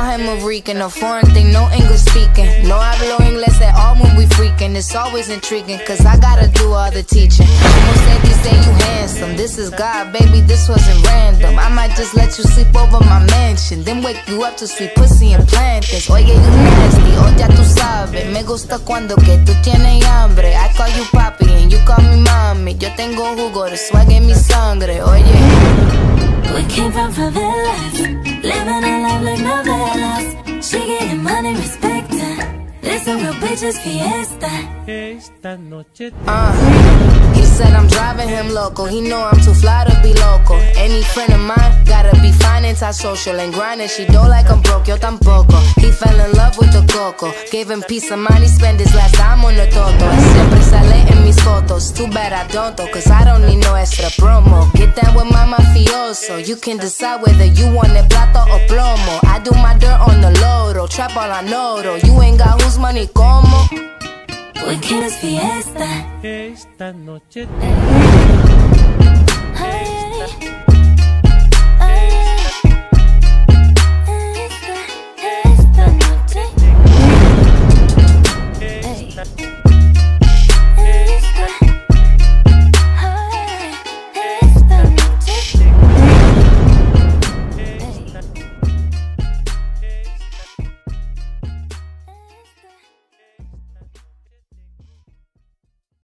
him a Rican, a foreign thing, no English speaking. No hablo inglés at all when we freaking. It's always intriguing, cause I gotta do all the teaching. Como said, they say you handsome. This is God, baby, this wasn't random. I might just let you sleep over my mansion, then wake you up to sweet pussy and plantains. Oye, you nasty, oh ya tú sabes. Me gusta cuando que tú tienes hambre. I call you papi and you call me mommy. Yo tengo jugo de swag en mi sangre, oye. We came from favelas, living a life like novelas. She getting money, respected. This a real bitch's fiesta. Esta noche He said I'm driving him local. He know I'm too fly to be local. Any friend of mine gotta be fine, antisocial and grinding. She don't like I'm broke, yo tampoco. He fell in love with the coco. Gave him peace of mind, he spent his last time on the toto. Él siempre sale en mis fotos. Too bad I don't though, cause I don't need no extra promo. Get down with my mafioso. You can decide whether you want el plato o plomo. I do my dirt on the lodo. Trap all I know though. You ain't got whose money como. Weekend is fiesta. esta noche Ay,